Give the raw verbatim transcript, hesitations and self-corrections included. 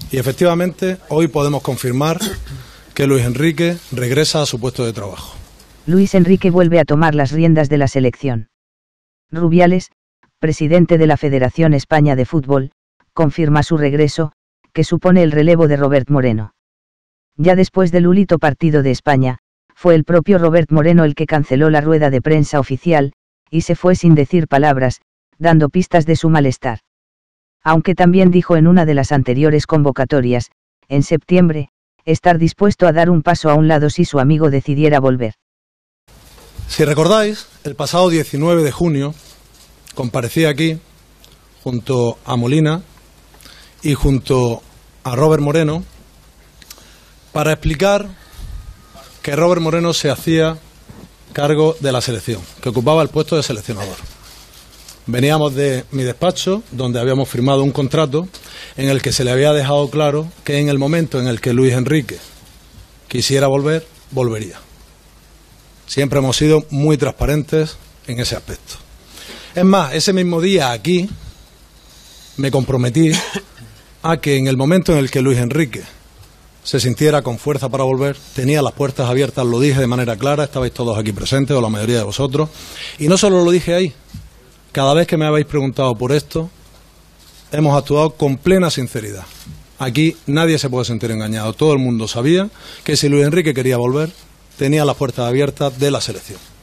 Y efectivamente, hoy podemos confirmar que Luis Enrique regresa a su puesto de trabajo. Luis Enrique vuelve a tomar las riendas de la selección. Rubiales, presidente de la Federación España de Fútbol, confirma su regreso, que supone el relevo de Robert Moreno. Ya después del último partido de España, fue el propio Robert Moreno el que canceló la rueda de prensa oficial, y se fue sin decir palabras, dando pistas de su malestar. Aunque también dijo en una de las anteriores convocatorias, en septiembre, estar dispuesto a dar un paso a un lado si su amigo decidiera volver. Si recordáis, el pasado diecinueve de junio, comparecí aquí, junto a Molina y junto a Robert Moreno, para explicar que Robert Moreno se hacía cargo de la selección, que ocupaba el puesto de seleccionador. Veníamos de mi despacho, donde habíamos firmado un contrato en el que se le había dejado claro que en el momento en el que Luis Enrique quisiera volver, volvería. Siempre hemos sido muy transparentes en ese aspecto. Es más, ese mismo día aquí me comprometí a que en el momento en el que Luis Enrique se sintiera con fuerza para volver, tenía las puertas abiertas, lo dije de manera clara, estabais todos aquí presentes, o la mayoría de vosotros, y no solo lo dije ahí, cada vez que me habéis preguntado por esto, hemos actuado con plena sinceridad. Aquí nadie se puede sentir engañado, todo el mundo sabía que si Luis Enrique quería volver, tenía las puertas abiertas de la selección.